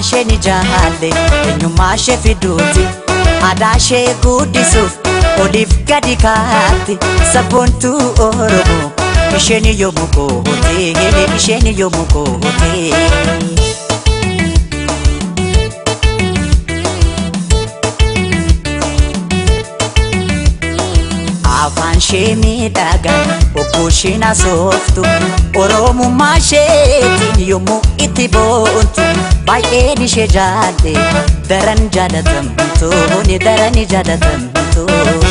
Eenyummaashee ni jaalle eenyummaashee fiduuti Adaashee guddisuuf oliif gadi kaatti sabboontuu Oromoo isheen yommuu goote isheen yommuu goote Afaan ishee miidhagaa obboo isheen haasoftu Oromummaa isheetiin yommuu itti boontu baay'een ishee jaalle daran jaalatamtu ni daran jaalatamtu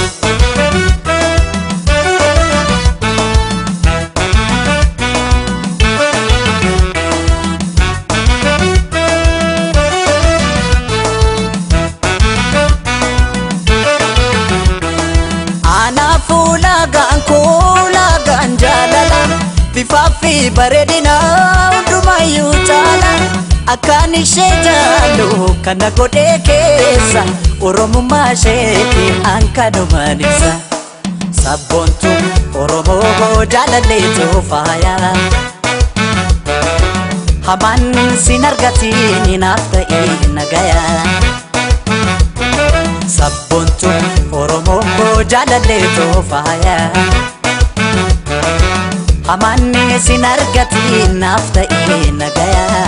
Bifafi bareedina hundumayyuu caala akkaan ishee jaallu kana godhee keessa Oromummaa isheetti hankanumaan ibsa sabboontuu Oromoo jaalalleetu faaya hamaan sin argatiin naaf ta'e nagaya sabboontuu Oromoo jaalalleetu faaya Hamanni sin argatiin naaf ta'e nagaya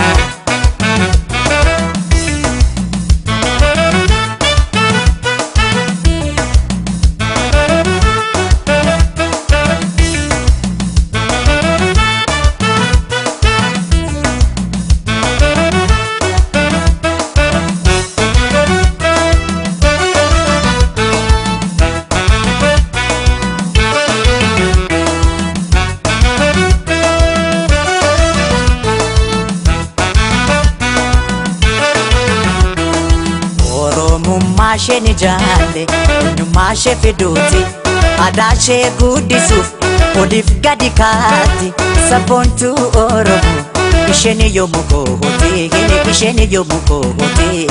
Oromummaashee ni jaalle eenyummaashee fiduuti Adaashee guddisuuf oliif gadi kaatti sabboontuu Oromoo isheen yommuu goote isheen yommuu goote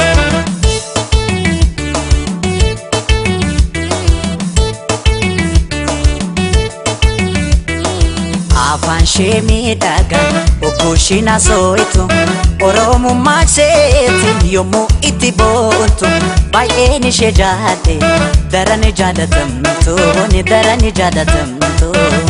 Afaan ishee miidhagaa obboo isheen haasoftu Oromummaa isheetiin yommuu itti boontu baay'een ishee jaalle daran jaalatamtu ni daran jaalatamtu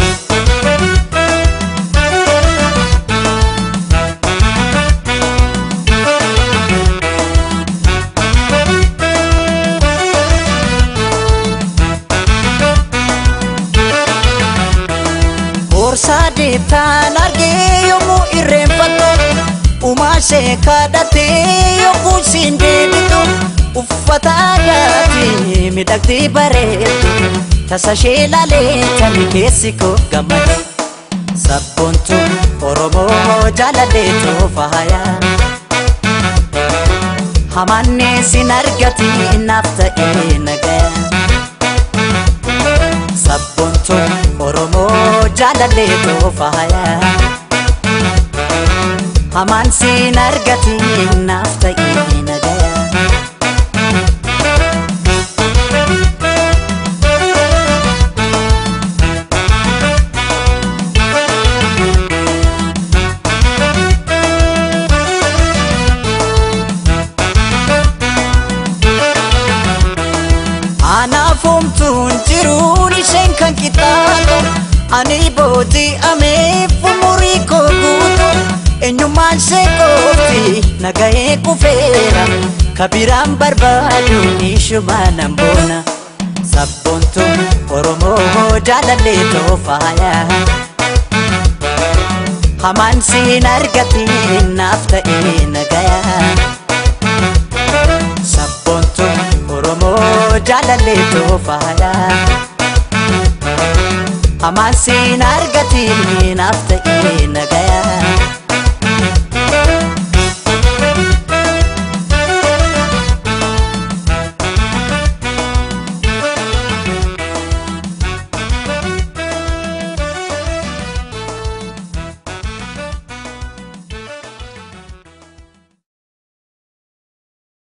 Borsaa deetaan argee yommuu irreenfattu Umaashee kadhatee yommuu siin deebitu uffata aadaatiin miidhagdee bareeddu tasa ishee laalee kan keessi koo gammade sabboontuu Oromoo jaalalleetu faaya hamanni sin argatiin naaf ta'e nagaya sabboontuu Oromoo jaalalleetu faaya Hamaan sin argatiin naaf ta'e nagaya Anaafomtuun jiruun isheen kan qixxaatu ani booji'amee umurii koo guutu Eenyummaan ishee qofti nagahee kufeera kabiraan barbaadu ishumaan boona sabboontuu Oromoo jaalalleetu faaya hamaan sin argatiin naaf ta'e nagaya sabboontuu Oromoo jaalalleetu faaya hamaan sin argatiin naaf ta'e nagaya